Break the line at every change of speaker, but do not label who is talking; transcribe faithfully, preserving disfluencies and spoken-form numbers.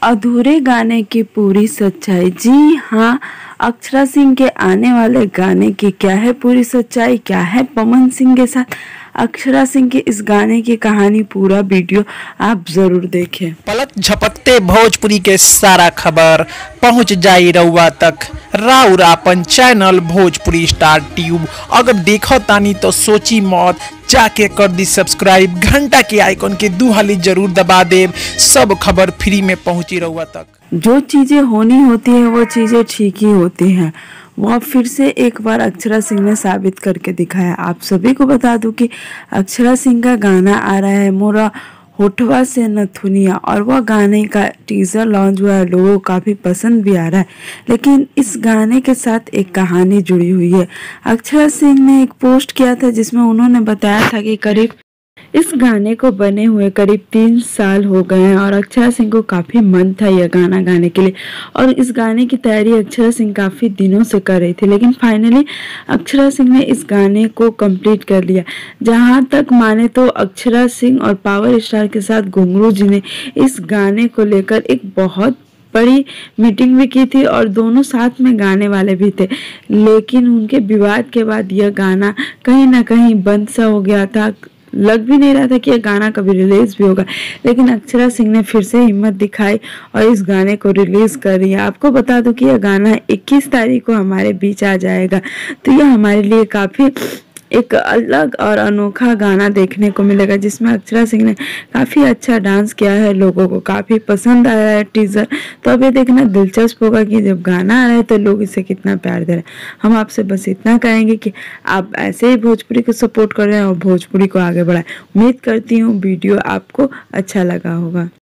अधूरे गाने की पूरी सच्चाई। जी हाँ, अक्षरा सिंह के आने वाले गाने की क्या है पूरी सच्चाई, क्या है पवन सिंह के साथ अक्षरा सिंह के इस गाने की कहानी, पूरा वीडियो आप जरूर देखें।
पलक झपकते भोजपुरी के सारा खबर पहुंच जाई रउआ तक। राउर आपन चैनल भोजपुरी स्टार ट्यूब अगर देखो तानी तो सोची मौत, जाके कर दी सब्सक्राइब, घंटा के आइकन के दू हाली जरूर दबा देव, सब खबर फ्री में पहुंची रउआ तक।
जो चीजें होनी होती है वो चीजें ठीक ही होती हैं। वह फिर से एक बार अक्षरा सिंह ने साबित करके दिखाया। आप सभी को बता दूं कि अक्षरा सिंह का गाना आ रहा है मोरा होठवा से नथुनिया, और वह गाने का टीजर लॉन्च हुआ है, लोगों को काफ़ी पसंद भी आ रहा है। लेकिन इस गाने के साथ एक कहानी जुड़ी हुई है। अक्षरा सिंह ने एक पोस्ट किया था जिसमें उन्होंने बताया था कि करीब इस गाने को बने हुए करीब तीन साल हो गए हैं और अक्षरा सिंह को काफ़ी मन था यह गाना गाने के लिए, और इस गाने की तैयारी अक्षरा सिंह काफ़ी दिनों से कर रही थी। लेकिन फाइनली अक्षरा सिंह ने इस गाने को कंप्लीट कर लिया। जहां तक माने तो अक्षरा सिंह और पावर स्टार के साथ घुंघरू जी ने इस गाने को लेकर एक बहुत बड़ी मीटिंग भी की थी और दोनों साथ में गाने वाले भी थे। लेकिन उनके विवाद के बाद यह गाना कहीं ना कहीं बंद सा हो गया था। लग भी नहीं रहा था कि यह गाना कभी रिलीज भी होगा, लेकिन अक्षरा सिंह ने फिर से हिम्मत दिखाई और इस गाने को रिलीज कर रही है। आपको बता दूं कि यह गाना इक्कीस तारीख को हमारे बीच आ जाएगा, तो यह हमारे लिए काफ़ी एक अलग और अनोखा गाना देखने को मिलेगा, जिसमें अक्षरा सिंह ने काफ़ी अच्छा डांस किया है, लोगों को काफ़ी पसंद आया है टीजर। तो अब ये देखना दिलचस्प होगा कि जब गाना आ रहा है तो लोग इसे कितना प्यार दे रहे हैं। हम आपसे बस इतना कहेंगे कि आप ऐसे ही भोजपुरी को सपोर्ट कर रहे हैं और भोजपुरी को आगे बढ़ाएं। उम्मीद करती हूँ वीडियो आपको अच्छा लगा होगा।